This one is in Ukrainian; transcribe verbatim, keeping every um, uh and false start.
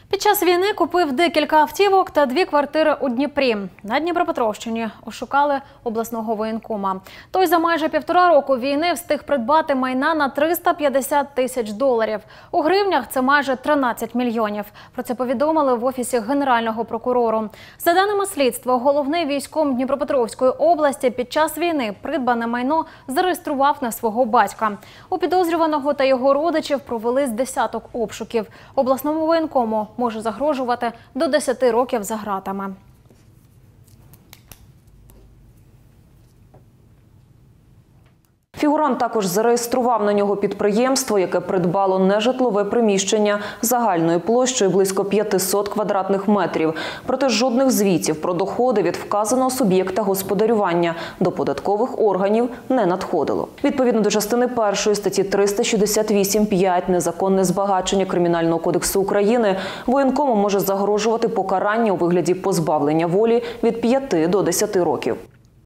Під час війни купив декілька автівок та дві квартири у Дніпрі. На Дніпропетровщині ошукали обласного воєнкома. Той за майже півтора року війни встиг придбати майна на триста п'ятдесят тисяч доларів. У гривнях це майже тринадцять мільйонів. Про це повідомили в Офісі Генерального прокурору. За даними слідства, головний військком Дніпропетровської області під час війни придбане майно зареєстрував на свого батька. У підозрюваного та його родичів провели з десяток обшуків. Обласному воєнкому може загрожувати до десяти років за ґратами. Фігурант також зареєстрував на нього підприємство, яке придбало нежитлове приміщення загальною площею близько п'ятисот квадратних метрів. Проте жодних звітів про доходи від вказаного суб'єкта господарювання до податкових органів не надходило. Відповідно до частини першої статті триста шістдесят вісім п'ять «Незаконне збагачення» Кримінального кодексу України воєнкому може загрожувати покарання у вигляді позбавлення волі від п'яти до десяти років.